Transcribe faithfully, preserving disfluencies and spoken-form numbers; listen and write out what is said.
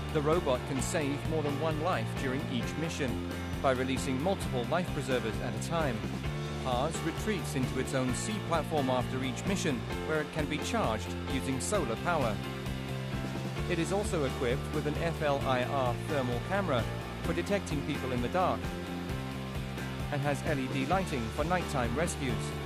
The robot can save more than one life during each mission by releasing multiple life preservers at a time. PARS retreats into its own sea platform after each mission, where it can be charged using solar power. It is also equipped with an F L I R thermal camera for detecting people in the dark and has L E D lighting for nighttime rescues.